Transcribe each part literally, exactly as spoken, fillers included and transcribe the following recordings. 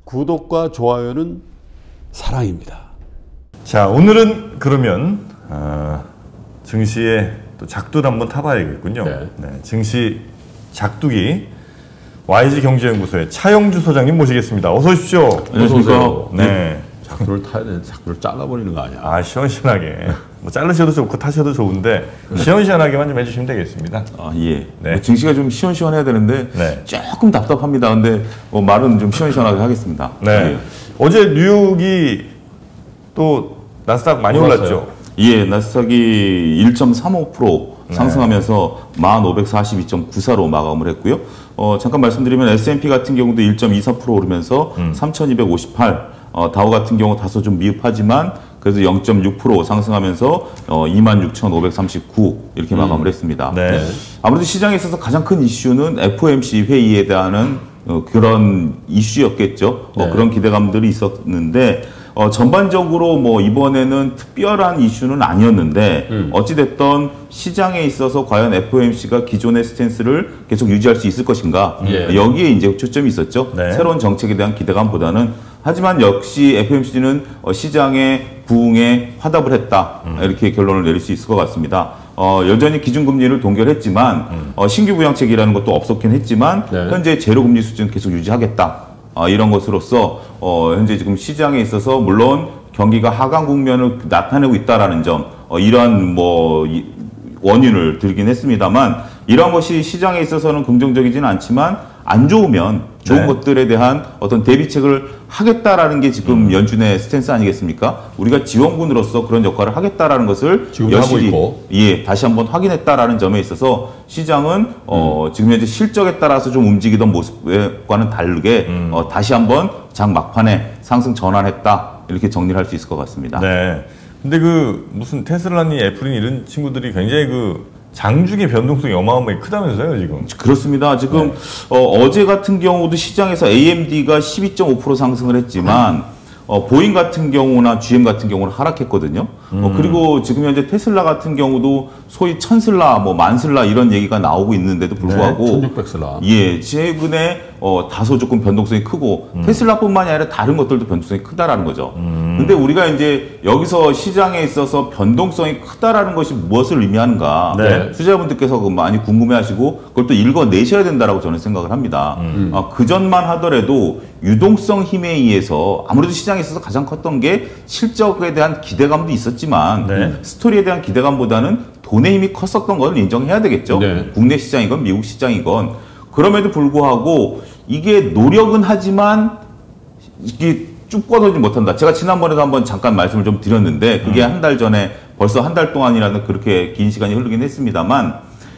구독과 좋아요는 사랑입니다. 자, 오늘은 그러면 어, 증시의 또 작두를 한번 타봐야겠군요. 네. 네, 증시 작두기 와이지경제연구소의 차영주 소장님 모시겠습니다. 어서 오십시오. 안녕하세요. 네. 작두를 타야 되는데 작두를 잘라버리는 거 아니야? 아, 시원시원하게. 뭐 자르셔도 좋고 타셔도 좋은데 시원시원하게만 좀 해주시면 되겠습니다. 아, 예. 네. 뭐 증시가 좀 시원시원해야 되는데 네. 조금 답답합니다. 근데 뭐 말은 좀 시원시원하게 하겠습니다. 네. 예. 어제 뉴욕이 또 나스닥 많이 올랐어요. 올랐죠? 예, 나스닥이 일 점 삼오 퍼센트 네. 상승하면서 만 오백사십이 점 구사로 마감을 했고요. 어, 잠깐 말씀드리면 에스 앤 피 같은 경우도 일 점 이사 퍼센트 오르면서 음. 삼천이백오십팔, 어, 다우 같은 경우 다소 좀 미흡하지만 그래도 영 점 육 퍼센트 상승하면서 어, 이만 육천오백삼십구 이렇게 마감을 했습니다. 네. 아무래도 시장에 있어서 가장 큰 이슈는 에프 오 엠 씨 회의에 대한 어, 그런 이슈였겠죠. 네. 어, 그런 기대감들이 있었는데 어, 전반적으로 뭐 이번에는 특별한 이슈는 아니었는데 음. 어찌됐던 시장에 있어서 과연 에프 오 엠 씨가 기존의 스탠스를 계속 유지할 수 있을 것인가 예. 여기에 이제 초점이 있었죠. 네. 새로운 정책에 대한 기대감보다는 하지만 역시 에프 오 엠 씨는 어, 시장의 부응에 화답을 했다 음. 이렇게 결론을 내릴 수 있을 것 같습니다. 어, 여전히 기준금리를 동결했지만 음. 어, 신규 부양책이라는 것도 없었긴 했지만 네. 현재 제로금리 수준 계속 유지하겠다. 어, 이런 것으로서 어, 현재 지금 시장에 있어서 물론 경기가 하강 국면을 나타내고 있다라는 점 어, 이러한 뭐 이, 원인을 들긴 했습니다만 이러한 것이 시장에 있어서는 긍정적이지는 않지만 안 좋으면 좋은 네. 것들에 대한 어떤 대비책을 하겠다라는 게 지금 음. 연준의 스탠스 아니겠습니까? 우리가 지원군으로서 그런 역할을 하겠다라는 것을 지금 하고 있고. 예, 다시 한번 확인했다라는 점에 있어서 시장은 어, 음. 지금 현재 실적에 따라서 좀 움직이던 모습과는 다르게 음. 어, 다시 한번 장 막판에 상승 전환했다 이렇게 정리를 할 수 있을 것 같습니다. 네. 근데 그 무슨 테슬라니 애플이 이런 친구들이 굉장히 그 장중의 변동성이 어마어마하게 크다면서요, 지금? 그렇습니다. 지금 네. 어, 어제 같은 경우도 시장에서 에이 엠 디가 십이 점 오 퍼센트 상승을 했지만 어, 보잉 같은 경우나 지 엠 같은 경우는 하락했거든요. 음. 어, 그리고 지금 현재 테슬라 같은 경우도 소위 천슬라, 뭐 만슬라 이런 얘기가 나오고 있는데도 불구하고 천육백 슬라. 예, 최근에 어, 다소 조금 변동성이 크고 음. 테슬라뿐만이 아니라 다른 것들도 변동성이 크다라는 거죠. 음. 근데 우리가 이제 여기서 시장에 있어서 변동성이 크다라는 것이 무엇을 의미하는가 네. 투자자분들께서 많이 궁금해하시고 그걸 또 읽어내셔야 된다라고 저는 생각을 합니다. 음. 아, 그 전만 하더라도 유동성 힘에 의해서 아무래도 시장에 있어서 가장 컸던 게 실적에 대한 기대감도 있었지만 네. 스토리에 대한 기대감보다는 돈의 힘이 컸었던 걸 인정해야 되겠죠. 네. 국내 시장이건 미국 시장이건 그럼에도 불구하고 이게 노력은 하지만 이게 쭉 뻗어지 못한다. 제가 지난번에도 한번 잠깐 말씀을 좀 드렸는데 그게 한 달 전에 벌써 한 달 동안이라는 그렇게 긴 시간이 흐르긴 했습니다만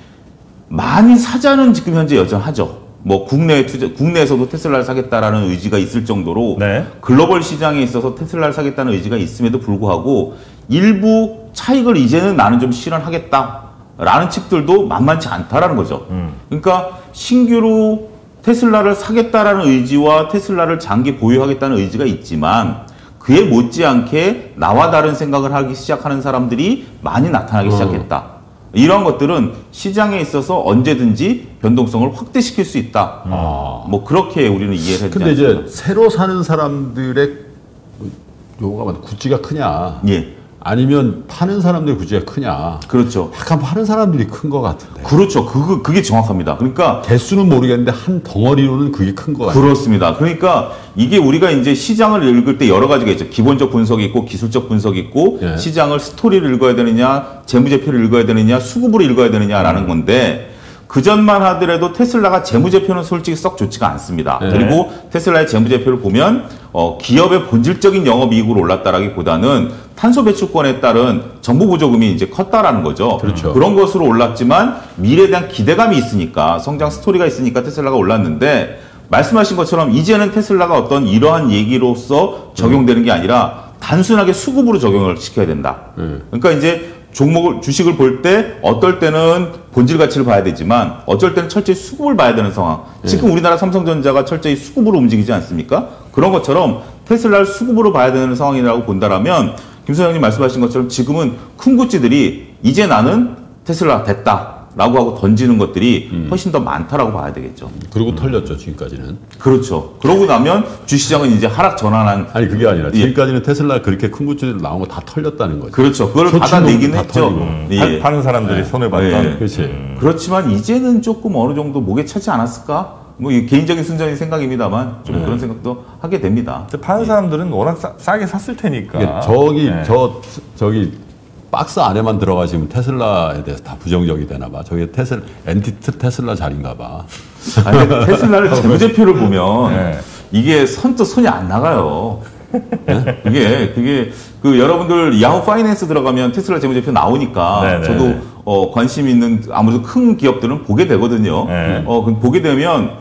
많이 사자는 지금 현재 여전하죠. 뭐 국내 투자, 국내에서도 테슬라를 사겠다라는 의지가 있을 정도로 네. 글로벌 시장에 있어서 테슬라를 사겠다는 의지가 있음에도 불구하고 일부 차익을 이제는 나는 좀 실현하겠다라는 측들도 만만치 않다라는 거죠. 음. 그러니까 신규로 테슬라를 사겠다라는 의지와 테슬라를 장기 보유하겠다는 의지가 있지만 그에 못지않게 나와 다른 생각을 하기 시작하는 사람들이 많이 나타나기 음. 시작했다. 이런 것들은 시장에 있어서 언제든지 변동성을 확대시킬 수 있다. 아. 뭐 그렇게 우리는 이해를 해야 근데 되지 이제 않습니까? 새로 사는 사람들의 요거가 구찌가 크냐? 예, 아니면 파는 사람들의 구찌가 크냐? 그렇죠. 약간 파는 사람들이 큰 것 같은데. 그렇죠. 그거 그게 정확합니다. 그러니까 개수는 모르겠는데 한 덩어리로는 그게 큰 것 같아요. 그렇습니다. 그러니까 이게 우리가 이제 시장을 읽을 때 여러 가지가 있죠. 기본적 분석이 있고 기술적 분석이 있고 예. 시장을 스토리를 읽어야 되느냐, 재무제표를 읽어야 되느냐, 수급으로 읽어야 되느냐라는 건데 그 전만 하더라도 테슬라가 재무제표는 솔직히 썩 좋지가 않습니다. 예. 그리고 테슬라의 재무제표를 보면 어, 기업의 본질적인 영업이익으로 올랐다라기보다는 탄소 배출권에 따른 정부 보조금이 이제 컸다라는 거죠. 그렇죠. 그런 것으로 올랐지만 미래에 대한 기대감이 있으니까 성장 스토리가 있으니까 테슬라가 올랐는데 말씀하신 것처럼 이제는 테슬라가 어떤 이러한 얘기로서 적용되는 게 아니라 단순하게 수급으로 적용을 시켜야 된다. 음. 그러니까 이제 종목을 주식을 볼 때 어떨 때는 본질 가치를 봐야 되지만 어쩔 때는 철저히 수급을 봐야 되는 상황. 지금 우리나라 삼성전자가 철저히 수급으로 움직이지 않습니까? 그런 것처럼 테슬라를 수급으로 봐야 되는 상황이라고 본다라면 김 소장님 말씀하신 것처럼 지금은 큰 구찌들이 이제 나는 테슬라 됐다. 라고 하고 던지는 것들이 음. 훨씬 더 많다라고 봐야 되겠죠. 그리고 음. 털렸죠, 지금까지는. 그렇죠. 그러고 나면 주시장은 이제 하락 전환한. 아니, 그게 아니라 지금까지는 예. 테슬라 그렇게 큰 굿즈들 나온 거 다 털렸다는 거죠. 그렇죠. 그걸 받아내긴 했죠. 음. 예. 파, 파는 사람들이 네. 손해봤다. 네. 그렇지. 음. 그렇지만 이제는 조금 어느 정도 목에 차지 않았을까? 뭐 개인적인 순전히 생각입니다만 좀 네. 그런 생각도 하게 됩니다. 파는 사람들은 워낙 싸, 싸게 샀을 테니까. 저기, 네. 저, 저기, 박스 안에만 들어가시면 테슬라에 대해서 다 부정적이 되나 봐. 저게 테슬, 엔티트 테슬라 자리인가 봐. 아니, 테슬라를 재무제표를 보면 네. 이게 선뜻 손이 안 나가요. 네? 그게, 그게, 그 여러분들 야후 파이낸스 들어가면 테슬라 재무제표 나오니까 네네. 저도 어, 관심 있는 아무래도 큰 기업들은 보게 되거든요. 네. 어, 보게 되면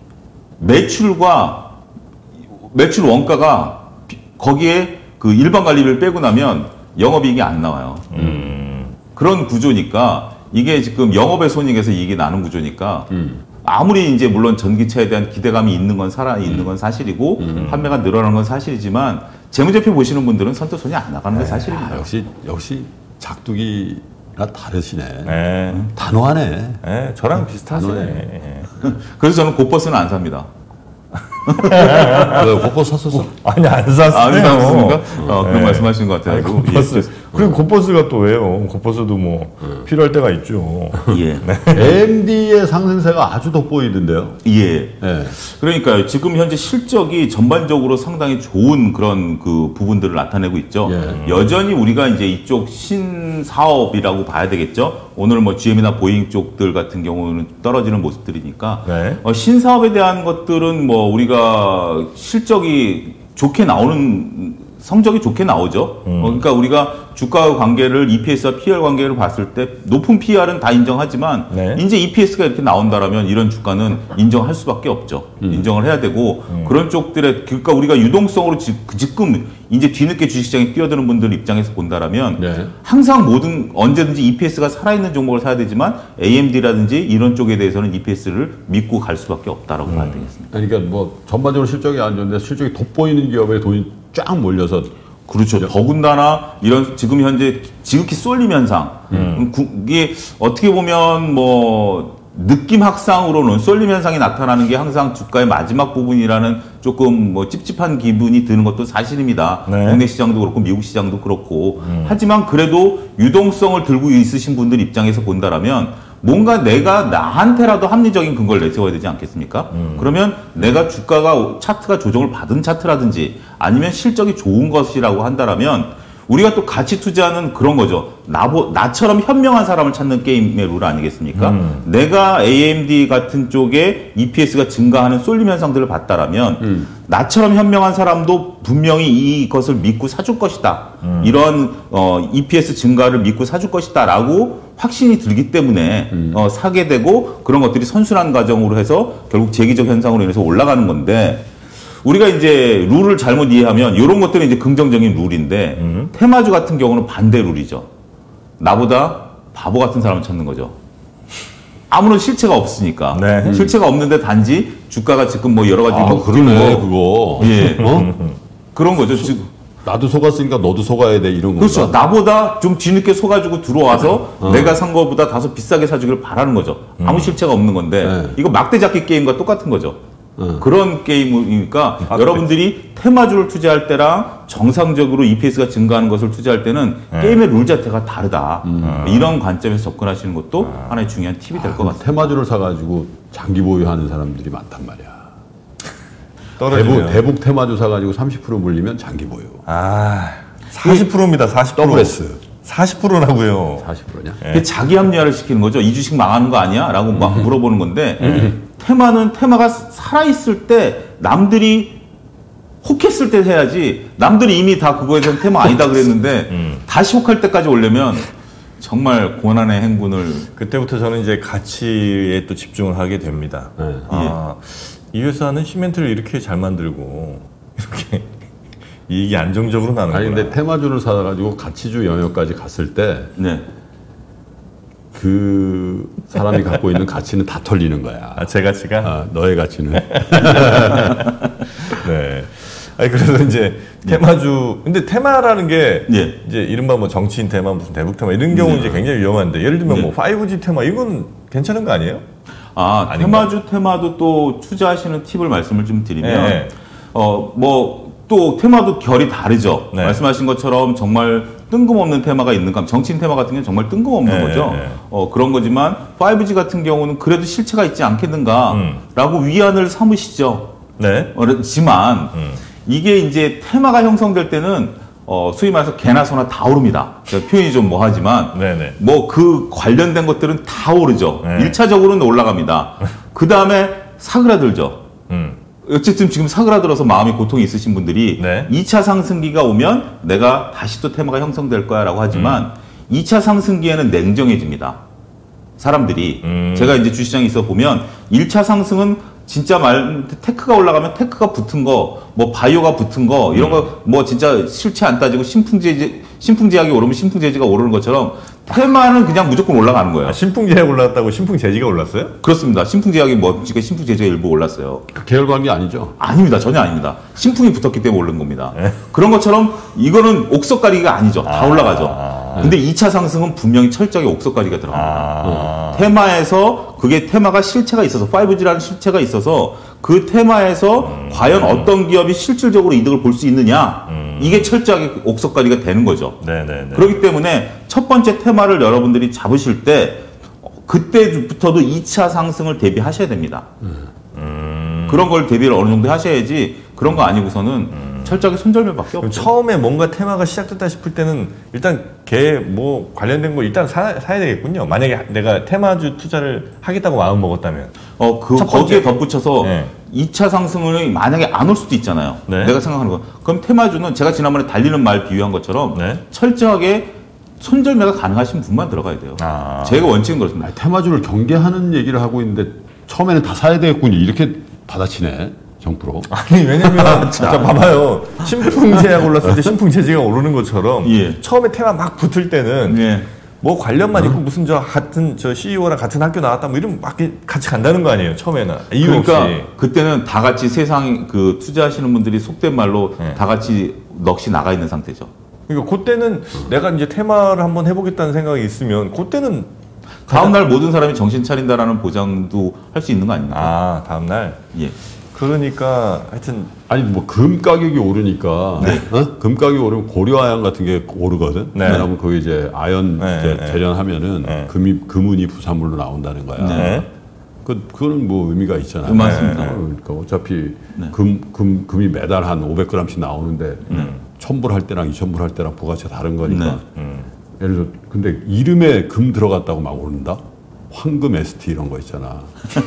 매출과 매출 원가가 거기에 그 일반 관리비를 빼고 나면 영업이익이 안 나와요. 음. 그런 구조니까 이게 지금 영업의 손익에서 이익이 나는 구조니까 음. 아무리 이제 물론 전기차에 대한 기대감이 있는 건 살아 있는 건 사실이고 음. 판매가 늘어나는 건 사실이지만 재무제표 보시는 분들은 선뜻 손이 안 나가는 게 사실입니다. 아, 역시 역시 작두기가 다르시네. 네. 단호하네. 네, 저랑 비슷하시네. 그래서 저는 고버스는 안 삽니다. 고버스 샀었어? 아니 안 샀어요. 안 샀습니까? 어, 그런 네. 말씀하시는 것 같아요. 고버스. 예. 그리고 고버스가 또 왜요? 고버스도 뭐 음. 필요할 때가 있죠. 예. 네. 에이엠디의 상승세가 아주 돋보이던데요. 예. 네. 그러니까 지금 현재 실적이 전반적으로 상당히 좋은 그런 그 부분들을 나타내고 있죠. 예. 여전히 우리가 이제 이쪽 신사업이라고 봐야 되겠죠. 오늘 뭐 지엠이나 보잉 쪽들 같은 경우는 떨어지는 모습들이니까 네. 어, 신사업에 대한 것들은 뭐 우리가 실적이 좋게 나오는 성적이 좋게 나오죠. 음. 어, 그러니까 우리가 주가 관계를 이피에스와 피이알 관계를 봤을 때 높은 피이알은 다 인정하지만 네. 이제 이피에스가 이렇게 나온다라면 이런 주가는 인정할 수밖에 없죠. 음. 인정을 해야 되고 음. 그런 쪽들의 그러니까 우리가 유동성으로 지, 지금 이제 뒤늦게 주식시장에 뛰어드는 분들 입장에서 본다라면 네. 항상 모든 언제든지 이피에스가 살아있는 종목을 사야 되지만 에이엠디라든지 이런 쪽에 대해서는 이피에스를 믿고 갈 수밖에 없다라고 음. 봐야 되겠습니다. 그러니까 뭐 전반적으로 실적이 안 좋은데 실적이 돋보이는 기업에 돈이 쫙 몰려서 그렇죠. 더군다나 이런 지금 현재 지극히 쏠림 현상. 음. 이게 어떻게 보면 뭐 느낌 학상으로는 쏠림 현상이 나타나는 게 항상 주가의 마지막 부분이라는 조금 뭐 찝찝한 기분이 드는 것도 사실입니다. 네. 국내 시장도 그렇고 미국 시장도 그렇고. 음. 하지만 그래도 유동성을 들고 있으신 분들 입장에서 본다라면 뭔가 내가 나한테라도 합리적인 근거를 내세워야 되지 않겠습니까? 음. 그러면 내가 주가가 차트가 조정을 받은 차트라든지 아니면 실적이 좋은 것이라고 한다라면 우리가 또 같이 투자하는 그런 거죠. 나보, 나처럼 현명한 사람을 찾는 게임의 룰 아니겠습니까? 음. 내가 에이엠디 같은 쪽에 이피에스가 증가하는 쏠림 현상들을 봤다라면 음. 나처럼 현명한 사람도 분명히 이것을 믿고 사줄 것이다. 음. 이런 어, 이피에스 증가를 믿고 사줄 것이다 라고 확신이 들기 때문에 음. 어, 사게 되고 그런 것들이 선순환 과정으로 해서 결국 재기적 현상으로 인해서 올라가는 건데 우리가 이제 룰을 잘못 이해하면 이런 것들은 이제 긍정적인 룰인데 음. 테마주 같은 경우는 반대 룰이죠. 나보다 바보 같은 사람을 찾는 거죠. 아무런 실체가 없으니까. 네. 실체가 없는데 단지 주가가 지금 뭐 여러 가지 아, 뭐 그러네 그거. 예. 어? 그런 거죠. 지금 나도 속았으니까 너도 속아야 돼 이런 거. 그렇죠. 나보다 좀 뒤늦게 속아주고 들어와서 어. 내가 산 거보다 다소 비싸게 사주기를 바라는 거죠. 음. 아무 실체가 없는 건데 네. 이거 막대 잡기 게임과 똑같은 거죠. 음. 그런 게임이니까 아, 여러분들이 그래. 테마주를 투자할 때랑 정상적으로 이피에스가 증가하는 것을 투자할 때는 네. 게임의 룰 자체가 다르다. 음. 이런 관점에서 접근하시는 것도 아. 하나의 중요한 팁이 될 것 아, 같습니다. 테마주를 사가지고 장기 보유하는 사람들이 많단 말이야. 대북, 대북 테마주 사가지고 삼십 퍼센트 물리면 장기 보유. 아, 사십 퍼센트입니다. 사십 퍼센트. 더블 S. 사십 퍼센트라고요. 사십 퍼센트냐? 네. 자기 합리화를 시키는 거죠. 이 주식 망하는 거 아니야? 라고 막 음. 물어보는 건데 음. 테마는 테마가 살아있을 때 남들이 혹했을 때 해야지 남들이 이미 다 그거에 대한 테마 아니다 그랬는데 음. 다시 혹할 때까지 오려면 정말 고난의 행군을 그때부터 저는 이제 가치에 또 집중을 하게 됩니다. 네. 아, 이 회사는 시멘트를 이렇게 잘 만들고 이렇게 이익이 안정적으로 나는구나. 아니 근데 테마주를 사가지고 가치주 영역까지 갔을 때 네. 그 사람이 갖고 있는 가치는 다 털리는 거야. 아, 제 가치가? 아, 너의 가치는. 네. 아니 그래서 이제 테마주 근데 테마라는 게 예. 이제 이른바 뭐 정치인 테마 무슨 대북 테마 이런 경우는 예. 이제 굉장히 위험한데 예를 들면 예. 뭐 파이브지 테마 이건 괜찮은 거 아니에요? 아 아닌가? 테마주 테마도 또 투자하시는 팁을 말씀을 좀 드리면 예. 어 뭐 또 테마도 결이 다르죠. 네. 말씀하신 것처럼 정말 뜬금없는 테마가 있는가? 정치인 테마 같은 경우는 정말 뜬금없는 네, 거죠. 네. 어, 그런 거지만 파이브지 같은 경우는 그래도 실체가 있지 않겠는가라고 음. 위안을 삼으시죠. 네. 그렇지만 음. 이게 이제 테마가 형성될 때는 어, 소위 말해서 개나 소나 다 오릅니다. 표현이 좀 뭐하지만 뭐 그 관련된 것들은 다 오르죠. 네. 일 차적으로는 올라갑니다. 그 다음에 사그라들죠. 음. 어쨌든 지금 사그라들어서 마음이 고통이 있으신 분들이 네. 이 차 상승기가 오면 내가 다시 또 테마가 형성될 거야 라고 하지만 음. 이 차 상승기에는 냉정해집니다. 사람들이. 음. 제가 이제 주시장에 있어 보면 일 차 상승은 진짜 말, 테크가 올라가면 테크가 붙은 거, 뭐 바이오가 붙은 거, 이런 음. 거 뭐 진짜 실체 안 따지고 신풍제지, 신풍제약이 오르면 신풍제지가 오르는 것처럼 테마는 그냥 무조건 올라가는 거예요. 아, 신풍제약 올랐다고 신풍제지가 올랐어요? 그렇습니다. 신풍제약이 뭐, 신풍제지가 일부 올랐어요. 그 계열 관계 아니죠? 아닙니다. 전혀 아닙니다. 신풍이 붙었기 때문에 오른 겁니다. 에? 그런 것처럼 이거는 옥석가리기가 아니죠. 다 아, 올라가죠. 아, 근데 이 차 상승은 분명히 철저하게 옥석가리기가 들어갑니다. 아, 네. 테마에서 그게 테마가 실체가 있어서 파이브지라는 실체가 있어서 그 테마에서 음, 과연 음. 어떤 기업이 실질적으로 이득을 볼 수 있느냐 음. 이게 철저하게 옥석가리가 되는 거죠. 네네네. 그렇기 때문에 첫 번째 테마를 여러분들이 잡으실 때 그때부터도 이 차 상승을 대비하셔야 됩니다. 음. 그런 걸 대비를 어느 정도 하셔야지 그런 거 아니고서는 음. 철저하게 손절매밖에 없죠. 처음에 뭔가 테마가 시작됐다 싶을 때는 일단 걔 뭐 관련된 거 일단 사, 사야 되겠군요. 만약에 내가 테마주 투자를 하겠다고 마음 먹었다면. 어, 그 거기에 덧붙여서 네. 이 차 상승을 만약에 안 올 수도 있잖아요. 네. 내가 생각하는 거. 그럼 테마주는 제가 지난번에 달리는 말 비유한 것처럼 네. 철저하게 손절매가 가능하신 분만 들어가야 돼요. 아. 제가 원칙은 그렇습니다. 아니, 테마주를 경계하는 얘기를 하고 있는데 처음에는 다 사야 되겠군요. 이렇게 받아치네. 정프로. 아니 왜냐면 자 봐봐요. 신풍제약 올랐을 때 신풍제지가 오르는 것처럼 예. 처음에 테마 막 붙을 때는 예. 뭐 관련만 있고 무슨 저 같은 저 씨이오랑 같은 학교 나왔다 뭐 이러면 막 같이 간다는 거 아니에요. 처음에는 이유 그러니까 없이. 그때는 다 같이 세상 그 투자하시는 분들이 속된 말로 예. 다 같이 넋이 나가 있는 상태죠. 그러니까 그때는 음. 내가 이제 테마를 한번 해보겠다는 생각이 있으면 그때는 다음 날 모든 사람이 정신 차린다라는 보장도 할 수 있는 거 아닙니까? 아 다음 날. 예. 그러니까 하여튼 아니 뭐 금 가격이 오르니까 네. 어? 금 가격이 오르면 고려아연 같은 게 오르거든. 네. 왜냐하면 거기 이제 아연 네. 이제 네. 재련하면은 네. 금이 금은이 부산물로 나온다는 거야. 네. 그 그거는 뭐 의미가 있잖아요. 네. 맞습니다. 네. 그러니까 어차피 네. 금, 금 금이 매달 한 오백 그램씩 나오는데 음. 천 불 할 때랑 이천 불 할 때랑 부가치가 다른 거니까. 네. 음. 예를 들어 근데 이름에 금 들어갔다고 막 오른다. 황금 에스티 이런 거 있잖아.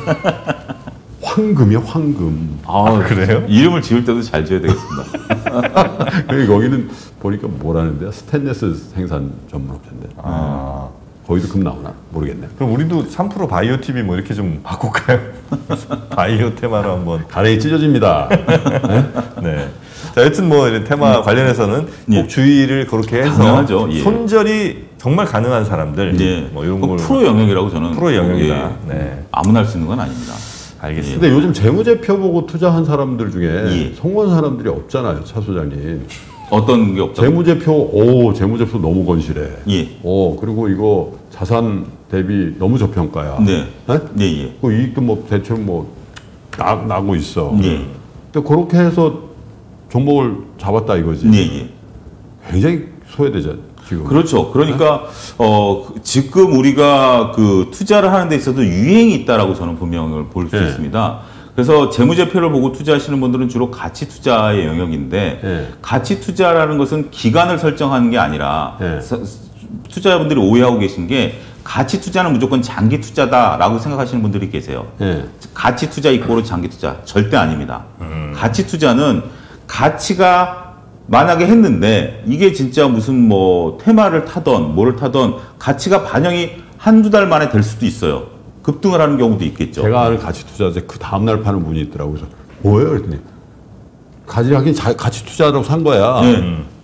황금이요, 황금. 아, 그래요? 이름을 지을 때도 잘 지어야 되겠습니다. 그리고 거기는 보니까 뭐라는데요? 스테인레스 생산 전문 업체인데. 아. 거기도 금 나오나? 모르겠네. 그럼 우리도 삼 프로 바이오 티비 뭐 이렇게 좀 바꿀까요? 바이오 테마로 한번. 가랭이 찢어집니다. 네. 네. 자, 여튼 뭐 이런 테마 음. 관련해서는 꼭 예. 주의를 그렇게 해서 당연하죠. 예. 손절이 정말 가능한 사람들. 예. 뭐 이런 걸. 프로 영역이라고 저는. 프로 영역이다. 예. 네. 아무나 할 수 있는 건 아닙니다. 알겠습니다. 근데 요즘 재무제표 보고 투자한 사람들 중에 예. 성공 사람들이 없잖아요, 차 소장님. 어떤 게 없죠? 재무제표, 오, 재무제표 너무 건실해. 예. 오, 그리고 이거 자산 대비 너무 저평가야. 네. 네? 예, 예. 그 이익도 뭐 대충 뭐 나, 나고 있어. 예. 근데 그렇게 해서 종목을 잡았다 이거지. 예, 예. 굉장히 소외되죠. 지금. 그렇죠. 그러니까 어 지금 우리가 그 투자를 하는 데 있어도 유행이 있다라고 저는 분명을 볼 수 네. 있습니다. 그래서 재무제표를 보고 투자하시는 분들은 주로 가치 투자의 영역인데 네. 가치 투자라는 것은 기간을 설정하는 게 아니라 네. 투자자분들이 오해하고 계신 게 가치 투자는 무조건 장기 투자다라고 생각하시는 분들이 계세요. 네. 가치 투자 이꼬르 장기 투자 절대 아닙니다. 음. 가치 투자는 가치가 만약에 했는데 이게 진짜 무슨 뭐 테마를 타던 뭐를 타던 가치가 반영이 한두 달 만에 될 수도 있어요. 급등을 하는 경우도 있겠죠. 제가 아는 가치 투자자 그 다음날 파는 분이 있더라고요. 그래서 뭐예요? 그랬더니 가치 하긴 가치 투자라고 산 거야. 네.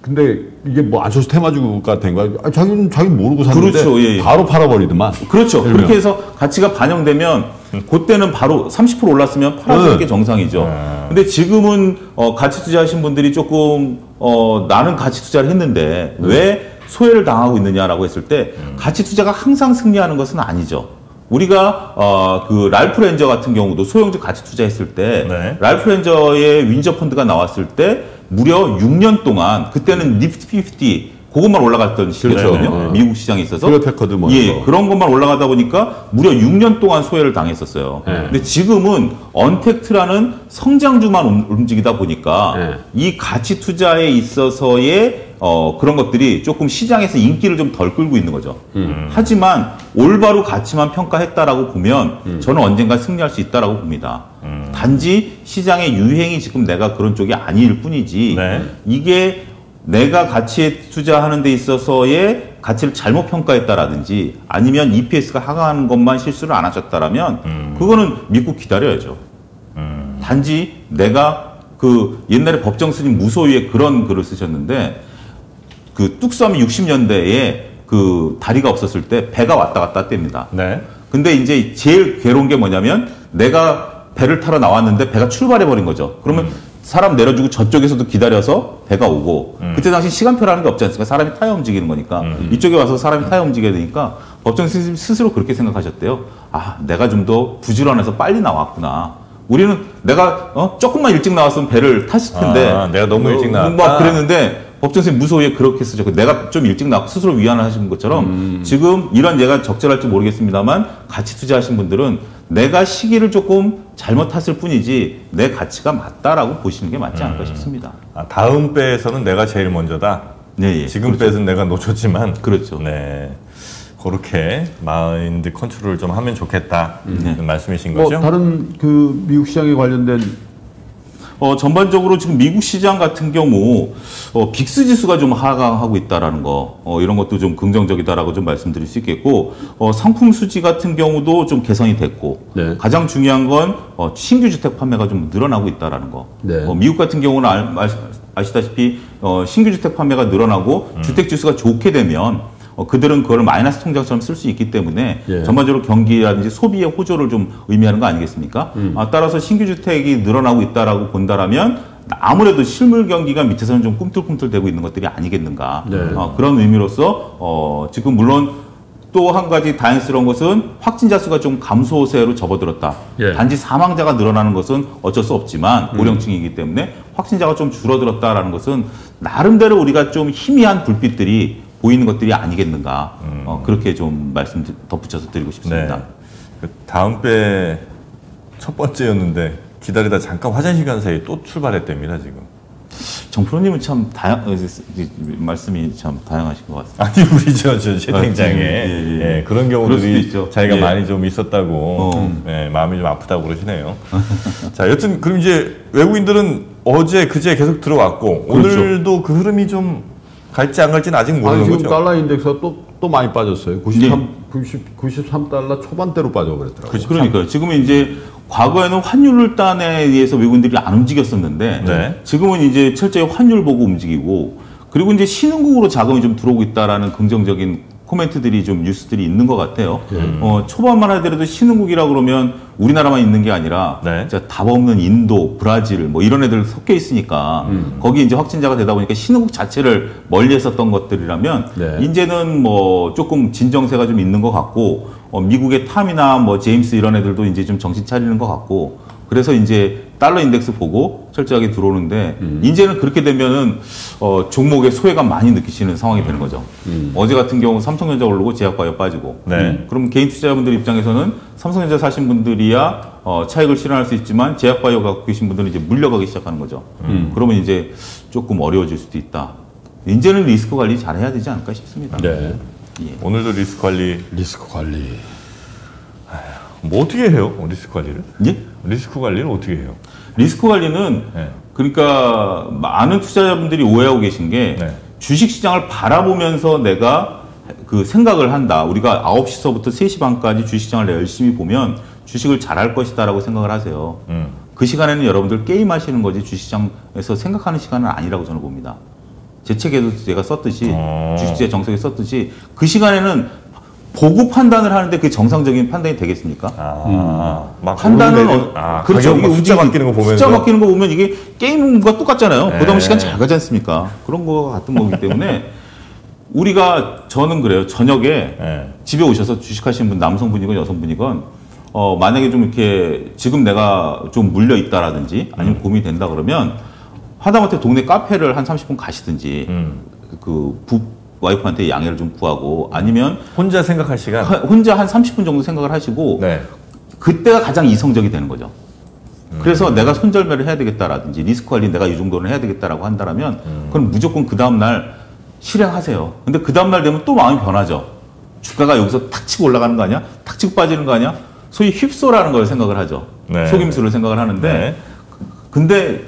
근데 이게 뭐 안철수 테마주가 된 거야. 아, 자기는 자기 모르고 샀는데 그렇죠. 예, 예. 바로 팔아버리더만. 그렇죠. 그렇게 해서 가치가 반영되면 그때는 바로 삼십 퍼센트 올랐으면 팔아주는 네. 게 정상이죠. 네. 근데 지금은 어, 가치 투자하신 분들이 조금 어, 나는 가치 투자를 했는데 음. 왜 소외를 당하고 있느냐라고 했을 때 음. 가치 투자가 항상 승리하는 것은 아니죠. 우리가 어, 그 랄프 렌저 같은 경우도 소형주 가치 투자했을 때 네. 랄프 렌저의 윈저 펀드가 나왔을 때 무려 육 년 동안 그때는 니프티 오십 그것만 올라갔던 시기였거든요. 네, 네. 미국 시장에 있어서. 패커드 뭐 예, 그런 것만 올라가다 보니까 무려 육 년 동안 소외를 당했었어요. 네. 근데 지금은 언택트라는 성장주만 움직이다 보니까 네. 이 가치 투자에 있어서의 어, 그런 것들이 조금 시장에서 인기를 좀 덜 끌고 있는 거죠. 음. 하지만 올바로 가치만 평가했다라고 보면 음. 저는 언젠가 승리할 수 있다라고 봅니다. 음. 단지 시장의 유행이 지금 내가 그런 쪽이 아닐 뿐이지 네. 이게 내가 가치에 투자하는 데 있어서의 가치를 잘못 평가했다라든지 아니면 이피에스가 하강하는 것만 실수를 안 하셨다라면 음. 그거는 믿고 기다려야죠. 음. 단지 내가 그 옛날에 법정 스님 무소유에 그런 글을 쓰셨는데 그 뚝섬이 육십 년대에 그 다리가 없었을 때 배가 왔다 갔다 했답니다. 네. 근데 이제 제일 괴로운 게 뭐냐면 내가 배를 타러 나왔는데 배가 출발해버린 거죠. 그러면 음. 사람 내려주고 저쪽에서도 기다려서 배가 오고 음. 그때 당시 시간표라는 게 없지 않습니까? 사람이 타야 움직이는 거니까 음. 이쪽에 와서 사람이 타야 움직여야 되니까 법정 스님 스스로 그렇게 생각하셨대요. 아, 내가 좀 더 부지런해서 빨리 나왔구나. 우리는 내가 어? 조금만 일찍 나왔으면 배를 탔을 텐데 아, 내가 너무 일찍 나왔다. 막 그랬는데 법정 스님 무소유에 그렇게 쓰죠. 내가 좀 일찍 나왔고 스스로 위안을 하시는 것처럼 음. 지금 이런 예가 적절할지 모르겠습니다만 가치 투자하신 분들은 내가 시기를 조금 잘못 탔을 뿐이지 내 가치가 맞다라고 보시는 게 맞지 않을까 음. 싶습니다. 아, 다음 배에서는 내가 제일 먼저다. 네, 예. 지금 그렇죠. 배에서는 내가 놓쳤지만 그렇죠. 네. 그렇게 마인드 컨트롤을 좀 하면 좋겠다. 음. 네. 말씀이신 거죠? 뭐 다른 그 미국 시장에 관련된 어, 전반적으로 지금 미국 시장 같은 경우, 어, 빅스 지수가 좀 하강하고 있다라는 거, 어, 이런 것도 좀 긍정적이다라고 좀 말씀드릴 수 있겠고, 어, 상품 수지 같은 경우도 좀 개선이 됐고, 네. 가장 중요한 건, 어, 신규 주택 판매가 좀 늘어나고 있다라는 거. 네. 어, 미국 같은 경우는 아, 아시다시피, 어, 신규 주택 판매가 늘어나고, 음. 주택 지수가 좋게 되면, 어, 그들은 그걸 마이너스 통장처럼 쓸 수 있기 때문에 예. 전반적으로 경기라든지 소비의 호조를 좀 의미하는 거 아니겠습니까? 음. 아, 따라서 신규 주택이 늘어나고 있다라고 본다라면 아무래도 실물 경기가 밑에서는 좀 꿈틀꿈틀대고 있는 것들이 아니겠는가? 네. 어, 그런 의미로서 어, 지금 물론 또 한 가지 다행스러운 것은 확진자 수가 좀 감소세로 접어들었다. 예. 단지 사망자가 늘어나는 것은 어쩔 수 없지만 고령층이기 때문에 확진자가 좀 줄어들었다라는 것은 나름대로 우리가 좀 희미한 불빛들이 보이는 것들이 아니겠는가. 음. 어, 그렇게 좀 말씀 덧붙여서 드리고 싶습니다. 네. 그 다음 배 첫 번째였는데 기다리다 잠깐 화장실 간 사이에 또 출발했답니다, 지금. 정프로님은 참 다양, 말씀이 참 다양하신 것 같습니다. 아니, 우리 저, 저 채팅장에 예, 예, 예. 예, 그런 경우들이 자기가 예. 많이 좀 있었다고, 어. 예, 마음이 좀 아프다고 그러시네요. 자, 여튼, 그럼 이제 외국인들은 어제, 그제 계속 들어왔고, 그렇죠. 오늘도 그 흐름이 좀 갈지 안 갈지는 아직 모르는 아니, 지금 거죠. 달러 인덱스가 또, 또 많이 빠졌어요. 구십삼, 네. 구십, 구십삼 달러 초반대로 빠져버렸더라고요. 그러니까요. 지금은 이제 과거에는 환율 단에 의해서 외국인들이 안 움직였었는데 네. 지금은 이제 철저히 환율 보고 움직이고 그리고 이제 신흥국으로 자금이 좀 들어오고 있다라는 긍정적인 코멘트들이 좀 뉴스들이 있는 것 같아요. 음. 어, 초반만 하더라도 신흥국이라 그러면 우리나라만 있는 게 아니라 네. 답 없는 인도, 브라질 뭐 이런 애들 섞여 있으니까 음. 거기 이제 확진자가 되다 보니까 신흥국 자체를 멀리 했었던 것들이라면 네. 이제는 뭐 조금 진정세가 좀 있는 것 같고 어, 미국의 탐이나 뭐 제임스 이런 애들도 이제 좀 정신 차리는 것 같고 그래서 이제 달러 인덱스 보고 철저하게 들어오는데 음. 이제는 그렇게 되면은 어, 종목의 소외감 많이 느끼시는 상황이 되는 거죠. 음. 어제 같은 경우 삼성전자 오르고 제약바이오 빠지고 네. 음. 그럼 개인 투자자분들 입장에서는 삼성전자 사신 분들이야 어, 차익을 실현할 수 있지만 제약바이오 갖고 계신 분들은 이제 물려가기 시작하는 거죠. 음. 그러면 이제 조금 어려워질 수도 있다. 이제는 리스크 관리 잘 해야 되지 않을까 싶습니다. 네. 예. 오늘도 리스크 관리. 리스크 관리. 뭐 어떻게 해요? 리스크 관리를? 예? 리스크 관리를 어떻게 해요? 리스크 관리는 네. 그러니까 많은 투자자분들이 오해하고 계신 게 네. 주식시장을 바라보면서 내가 그 생각을 한다. 우리가 아홉 시서부터 세 시 반까지 주식시장을 열심히 보면 주식을 잘할 것이다라고 생각을 하세요. 음. 그 시간에는 여러분들 게임하시는 거지 주식시장에서 생각하는 시간은 아니라고 저는 봅니다. 재채기에도 제가 썼듯이 어. 주식시장 정석에 썼듯이 그 시간에는 보고 판단을 하는데 그게 정상적인 판단이 되겠습니까? 아, 음. 판단은 어, 아, 그렇죠. 이게 숫자 바뀌는 거 보면서 숫자 바뀌는 거 보면 이게 게임과 똑같잖아요. 네. 보다 시간 잘 가지 않습니까? 그런 거 같은 거기 때문에 우리가 저는 그래요. 저녁에 네. 집에 오셔서 주식하시는 분 남성분이건 여성분이건 어, 만약에 좀 이렇게 지금 내가 좀 물려 있다라든지 아니면 음. 고민이 된다 그러면 하다못해 동네 카페를 한 삼십 분 가시든지 음. 그 부, 와이프한테 양해를 좀 구하고 아니면 혼자 생각할 시간 혼자 한 삼십 분 정도 생각을 하시고 네. 그때가 가장 이성적이 되는 거죠. 음. 그래서 내가 손절매를 해야 되겠다라든지 리스크 관리 내가 이 정도는 해야 되겠다라고 한다면 음. 그럼 무조건 그 다음날 실행하세요. 근데 그 다음날 되면 또 마음이 변하죠. 주가가 여기서 탁 치고 올라가는 거 아니야? 탁 치고 빠지는 거 아니야? 소위 휩소라는 걸 생각을 하죠. 네. 속임수를 생각을 하는데 네. 근데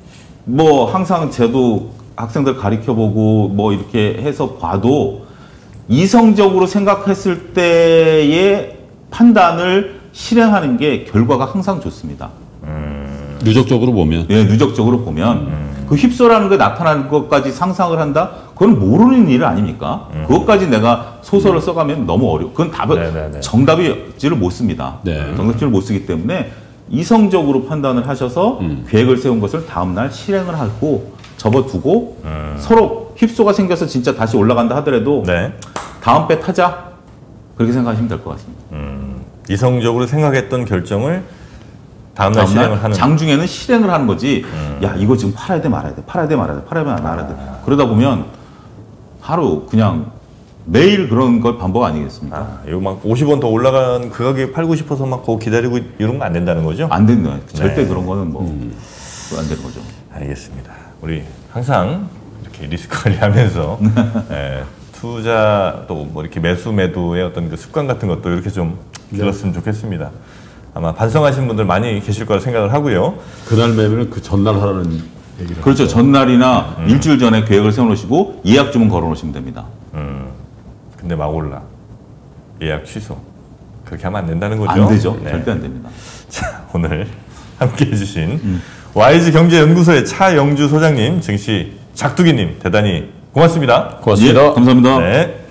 뭐 항상 저도 학생들 가르쳐보고 뭐 이렇게 해서 봐도 이성적으로 생각했을 때의 판단을 실행하는 게 결과가 항상 좋습니다. 음... 누적적으로 보면? 예, 누적적으로 보면 음... 그 휩소라는 게 나타나는 것까지 상상을 한다? 그건 모르는 일 아닙니까? 음... 그것까지 내가 소설을 써가면 너무 어려워. 그건 답은 정답이지를 못 씁니다. 네. 정답지를 못 쓰기 때문에 이성적으로 판단을 하셔서 음. 계획을 세운 것을 다음날 실행을 하고 접어두고 음. 서로 휩소가 생겨서 진짜 다시 올라간다 하더라도 네. 다음 배 타자 그렇게 생각하시면 될 것 같습니다. 음. 이성적으로 생각했던 결정을 다음날, 다음날 실행을 하는 장중에는 실행을 하는 거지 음. 야 이거 지금 팔아야 돼 말아야 돼 팔아야 돼 말아야 돼 팔아야 돼 말아야 돼 아. 그러다 보면 하루 그냥 매일 그런 걸 반복 아니겠습니까? 아, 이거 막 오십 원 더 올라간 그 가격에 팔고 싶어서 막 그거 기다리고 이런 거 안 된다는 거죠? 안 된다. 절대 네. 그런 거는 뭐 안 음. 되는 거죠. 알겠습니다. 우리 항상 이렇게 리스크 관리하면서 예, 투자 또 뭐 이렇게 매수 매도의 어떤 그 습관 같은 것도 이렇게 좀 들었으면 좋겠습니다. 아마 반성하시는 분들 많이 계실 거라 생각을 하고요. 그날 매매는 그 전날 하라는 얘기를 그렇죠. 하죠. 전날이나 음. 일주일 전에 계획을 세워놓으시고 예약 주문 걸어놓으시면 됩니다. 음. 근데 막 올라. 예약 취소. 그렇게 하면 안 된다는 거죠? 안 되죠. 네. 절대 안 됩니다. 자, 오늘 함께 해주신 음. 와이즈 경제연구소의 차영주 소장님, 증시 작두기님 대단히 고맙습니다. 고맙습니다. 예, 감사합니다. 네.